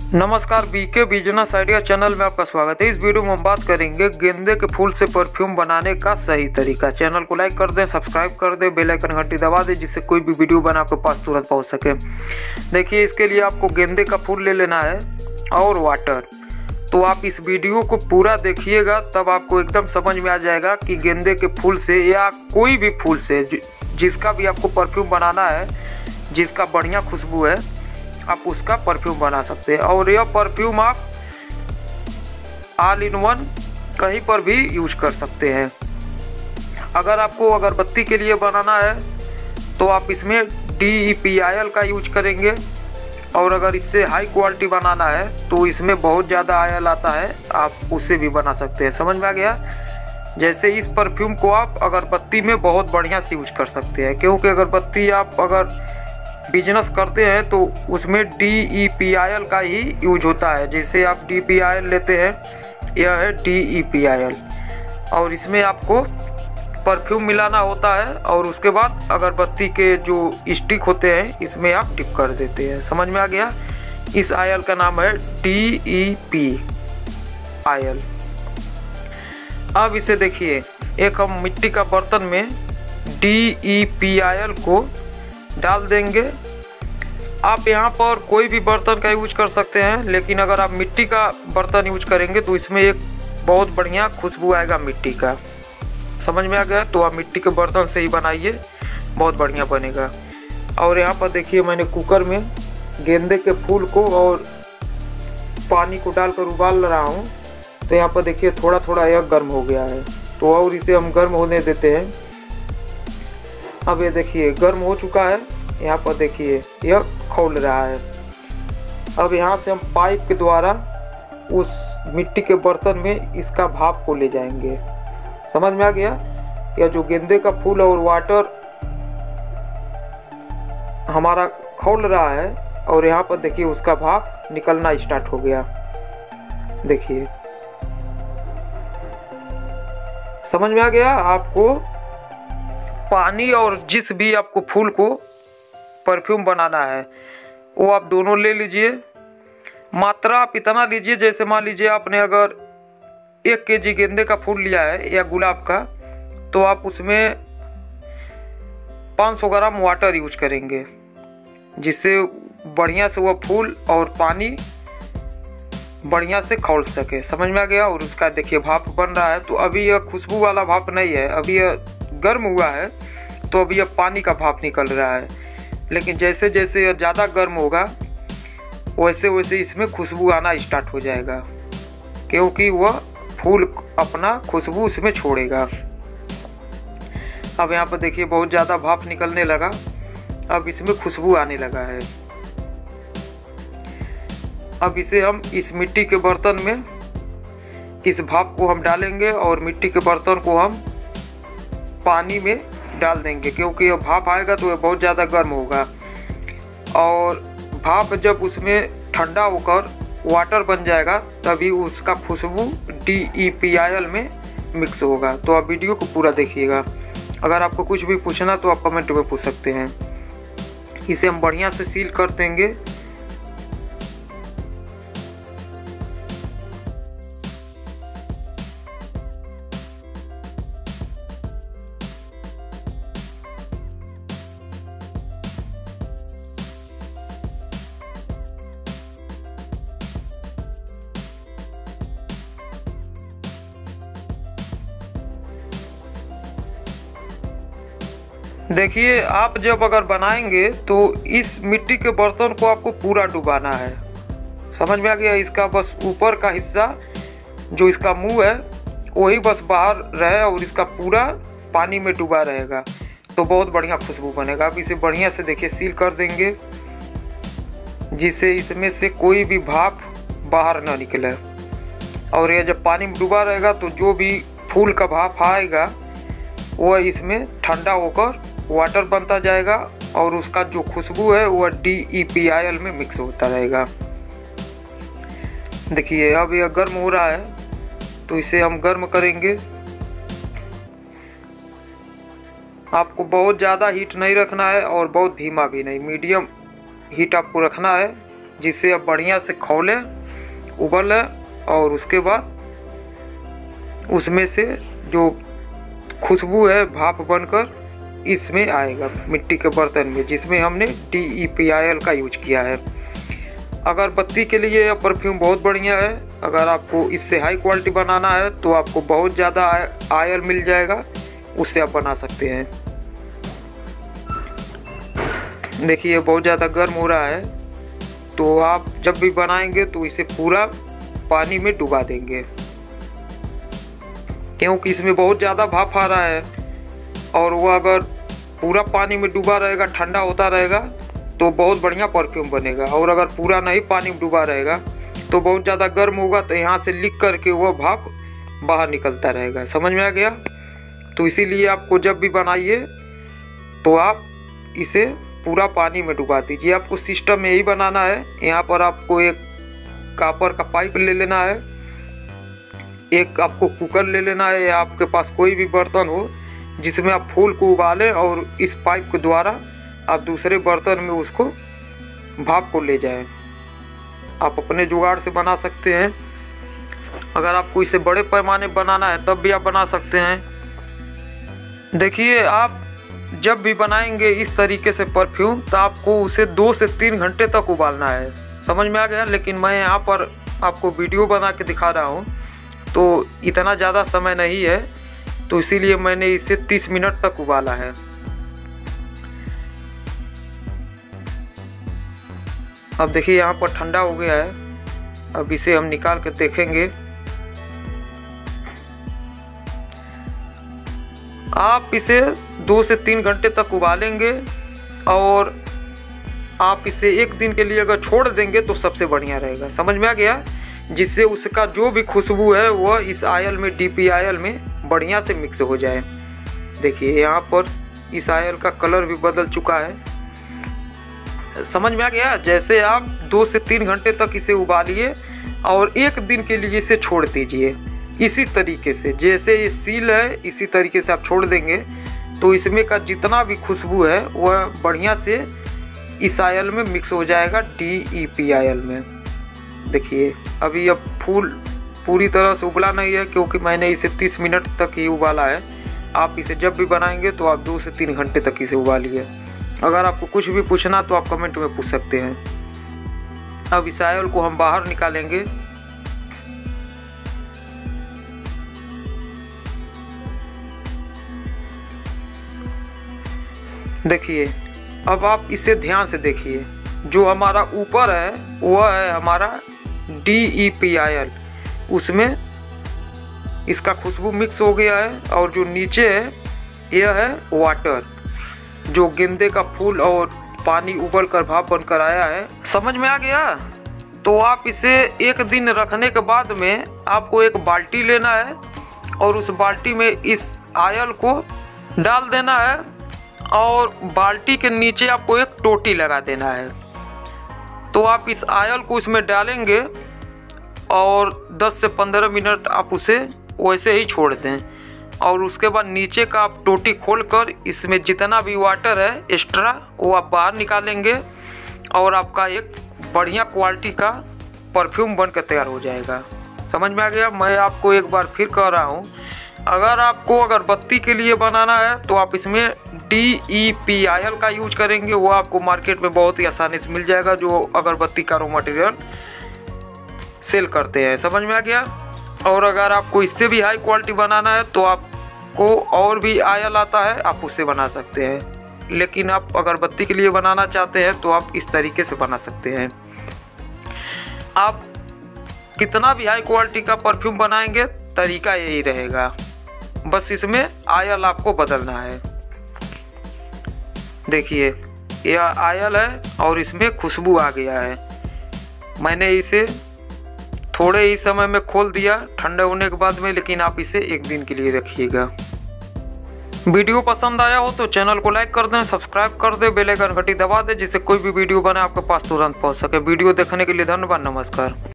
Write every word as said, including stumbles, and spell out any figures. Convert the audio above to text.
नमस्कार, BK business idea channel में आपका स्वागत है। इस वीडियो में हम बात करेंगे गेंदे के फूल से परफ्यूम बनाने का सही तरीका। चैनल को लाइक कर दें, सब्सक्राइब कर दें, बेल आइकन घंटी दबा दें जिससे कोई भी वीडियो बना आपके पास तुरंत पहुंच सके। देखिए, इसके लिए आपको गेंदे का फूल ले लेना है और वाटर। तो आप इस वीडियो को पूरा देखिएगा, तब आपको एकदम समझ में आ जाएगा कि गेंदे के फूल से या कोई भी फूल से जिसका भी आपको परफ्यूम बनाना है, जिसका बढ़िया खुशबू है, आप उसका परफ्यूम बना सकते हैं। और यह परफ्यूम आप ऑल इन वन कहीं पर भी यूज कर सकते हैं। अगर आपको अगरबत्ती के लिए बनाना है तो आप इसमें D E P I L का यूज करेंगे, और अगर इससे हाई क्वालिटी बनाना है तो इसमें बहुत ज़्यादा आयल आता है, आप उससे भी बना सकते हैं। समझ में आ गया? जैसे इस परफ्यूम को आप अगरबत्ती में बहुत बढ़िया से यूज कर सकते हैं, क्योंकि अगरबत्ती आप अगर बिजनेस करते हैं तो उसमें D E P I L का ही यूज होता है। जैसे आप डी पी आई एल लेते हैं, यह है D E P I L, और इसमें आपको परफ्यूम मिलाना होता है और उसके बाद अगरबत्ती के जो स्टिक होते हैं इसमें आप डिप कर देते हैं। समझ में आ गया? इस आयल का नाम है D E P I L. अब इसे देखिए, एक हम मिट्टी का बर्तन में D E P I L को डाल देंगे। आप यहाँ पर कोई भी बर्तन का यूज कर सकते हैं, लेकिन अगर आप मिट्टी का बर्तन यूज करेंगे तो इसमें एक बहुत बढ़िया खुशबू आएगा मिट्टी का। समझ में आ गया? तो आप मिट्टी के बर्तन से ही बनाइए, बहुत बढ़िया बनेगा। और यहाँ पर देखिए, मैंने कुकर में गेंदे के फूल को और पानी को डालकर उबाल रहा हूँ। तो यहाँ पर देखिए, थोड़ा थोड़ा यह गर्म हो गया है, तो और इसे हम गर्म होने देते हैं। अब ये देखिए गर्म हो चुका है। यहाँ पर देखिए यह खौल रहा है। अब यहाँ से हम पाइप के द्वारा उस मिट्टी के बर्तन में इसका भाप को ले जाएंगे। समझ में आ गया? यह जो गेंदे का फूल और वाटर हमारा खौल रहा है, और यहाँ पर देखिए उसका भाप निकलना स्टार्ट हो गया। देखिए, समझ में आ गया? आपको पानी और जिस भी आपको फूल को परफ्यूम बनाना है वो आप दोनों ले लीजिए। मात्रा आप इतना लीजिए, जैसे मान लीजिए आपने अगर एक केजी गेंदे का फूल लिया है या गुलाब का, तो आप उसमें पाँच सौ ग्राम वाटर यूज करेंगे, जिससे बढ़िया से वह फूल और पानी बढ़िया से खौल सके। समझ में आ गया? और उसका देखिए भाप बन रहा है। तो अभी यह खुशबू वाला भाप नहीं है, अभी यह गर्म हुआ है, तो अभी यह पानी का भाप निकल रहा है। लेकिन जैसे जैसे यह ज़्यादा गर्म होगा वैसे वैसे इसमें खुशबू आना स्टार्ट हो जाएगा, क्योंकि वह फूल अपना खुशबू इसमें छोड़ेगा। अब यहाँ पर देखिए बहुत ज़्यादा भाप निकलने लगा, अब इसमें खुशबू आने लगा है। अब इसे हम इस मिट्टी के बर्तन में इस भाप को हम डालेंगे, और मिट्टी के बर्तन को हम पानी में डाल देंगे, क्योंकि यह भाप आएगा तो यह बहुत ज़्यादा गर्म होगा, और भाप जब उसमें ठंडा होकर वाटर बन जाएगा तभी उसका खुशबू D E P I L में मिक्स होगा। तो आप वीडियो को पूरा देखिएगा। अगर आपको कुछ भी पूछना तो आप कमेंट में पूछ सकते हैं। इसे हम बढ़िया से सील कर देंगे। देखिए, आप जब अगर बनाएंगे तो इस मिट्टी के बर्तन को आपको पूरा डुबाना है। समझ में आ गया? इसका बस ऊपर का हिस्सा जो इसका मुंह है वही बस बाहर रहे, और इसका पूरा पानी में डूबा रहेगा, तो बहुत बढ़िया खुशबू बनेगा। आप इसे बढ़िया से देखिए सील कर देंगे, जिससे इसमें से कोई भी भाप बाहर ना निकले। और यह जब पानी में डूबा रहेगा तो जो भी फूल का भाप आएगा वह इसमें ठंडा होकर वाटर बनता जाएगा, और उसका जो खुशबू है वह D E P I L में मिक्स होता रहेगा। देखिए, अब यह गर्म हो रहा है, तो इसे हम गर्म करेंगे। आपको बहुत ज़्यादा हीट नहीं रखना है और बहुत धीमा भी नहीं, मीडियम हीट आपको रखना है। जिससे अब बढ़िया से खौले, उबले और उसके बाद उसमें से जो खुशबू है भाप बनकर इसमें आएगा मिट्टी के बर्तन में, जिसमें हमने D E P I L का यूज किया है। अगरबत्ती के लिए यह परफ्यूम बहुत बढ़िया है। अगर आपको इससे हाई क्वालिटी बनाना है तो आपको बहुत ज़्यादा आयल मिल जाएगा, उससे आप बना सकते हैं। देखिए बहुत ज़्यादा गर्म हो रहा है, तो आप जब भी बनाएंगे तो इसे पूरा पानी में डुबा देंगे, क्योंकि इसमें बहुत ज़्यादा भाप आ रहा है और वो अगर पूरा पानी में डूबा रहेगा, ठंडा होता रहेगा तो बहुत बढ़िया परफ्यूम बनेगा। और अगर पूरा नहीं पानी में डूबा रहेगा तो बहुत ज़्यादा गर्म होगा, तो यहाँ से लीक करके वह भाप बाहर निकलता रहेगा। समझ में आ गया? तो इसीलिए आपको जब भी बनाइए तो आप इसे पूरा पानी में डुबा दीजिए। आपको सिस्टम यही बनाना है। यहाँ पर आपको एक कॉपर का पाइप ले लेना है, एक आपको कुकर ले लेना है, या आपके पास कोई भी बर्तन हो जिसमें आप फूल को उबालें और इस पाइप के द्वारा आप दूसरे बर्तन में उसको भाप को ले जाएं। आप अपने जुगाड़ से बना सकते हैं। अगर आपको इसे बड़े पैमाने बनाना है तब भी आप बना सकते हैं। देखिए आप जब भी बनाएंगे इस तरीके से परफ्यूम तो आपको उसे दो से तीन घंटे तक उबालना है। समझ में आ गया? लेकिन मैं यहाँ पर आपको वीडियो बना के दिखा रहा हूँ तो इतना ज़्यादा समय नहीं है, तो इसीलिए मैंने इसे तीस मिनट तक उबाला है। अब देखिए यहाँ पर ठंडा हो गया है। अब इसे हम निकाल कर देखेंगे। आप इसे दो से तीन घंटे तक उबालेंगे और आप इसे एक दिन के लिए अगर छोड़ देंगे तो सबसे बढ़िया रहेगा। समझ में आ गया? जिससे उसका जो भी खुशबू है वह इस आयल में, डी पी आयल में बढ़िया से मिक्स हो जाए। देखिए यहाँ पर इस आयल का कलर भी बदल चुका है। समझ में आ गया? जैसे आप दो से तीन घंटे तक इसे उबालिए और एक दिन के लिए इसे छोड़ दीजिए। इसी तरीके से जैसे ये सील है इसी तरीके से आप छोड़ देंगे तो इसमें का जितना भी खुशबू है वह बढ़िया से इस आयल में मिक्स हो जाएगा, डी ई पी आयल में। देखिए अभी अब फूल पूरी तरह से उबला नहीं है, क्योंकि मैंने इसे तीस मिनट तक ही उबाला है। आप इसे जब भी बनाएंगे तो आप दो से तीन घंटे तक इसे उबालिए। अगर आपको कुछ भी पूछना तो आप कमेंट में पूछ सकते हैं। अब इस आयल को हम बाहर निकालेंगे। देखिए अब आप इसे ध्यान से देखिए। जो हमारा ऊपर है वह है हमारा डी ई पी आयल, उसमें इसका खुशबू मिक्स हो गया है। और जो नीचे है यह है वाटर, जो गेंदे का फूल और पानी उबल कर भाप बनकर आया है। समझ में आ गया? तो आप इसे एक दिन रखने के बाद में आपको एक बाल्टी लेना है और उस बाल्टी में इस आयल को डाल देना है और बाल्टी के नीचे आपको एक टोटी लगा देना है। तो आप इस आयल को उसमें डालेंगे और दस से पंद्रह मिनट आप उसे वैसे ही छोड़ दें और उसके बाद नीचे का आप टोटी खोलकर इसमें जितना भी वाटर है एक्स्ट्रा वो आप बाहर निकालेंगे और आपका एक बढ़िया क्वालिटी का परफ्यूम बनकर तैयार हो जाएगा। समझ में आ गया? मैं आपको एक बार फिर कह रहा हूँ, अगर आपको अगरबत्ती के लिए बनाना है तो आप इसमें डी ई पी आयल का यूज करेंगे। वो आपको मार्केट में बहुत ही आसानी से मिल जाएगा, जो अगरबत्ती का रॉ मटेरियल सेल करते हैं। समझ में आ गया? और अगर आपको इससे भी हाई क्वालिटी बनाना है तो आपको और भी आयल आता है, आप उससे बना सकते हैं। लेकिन आप अगरबत्ती के लिए बनाना चाहते हैं तो आप इस तरीके से बना सकते हैं। आप कितना भी हाई क्वालिटी का परफ्यूम बनाएंगे तरीका यही रहेगा, बस इसमें आयल आपको बदलना है। देखिए यह आयल है और इसमें खुशबू आ गया है। मैंने इसे थोड़े ही समय में खोल दिया ठंडे होने के बाद में, लेकिन आप इसे एक दिन के लिए रखिएगा। वीडियो पसंद आया हो तो चैनल को लाइक कर दें, सब्सक्राइब कर दें, बेल आइकन घंटी दबा दें, जिससे कोई भी वीडियो बने आपके पास तुरंत पहुंच सके। वीडियो देखने के लिए धन्यवाद। नमस्कार।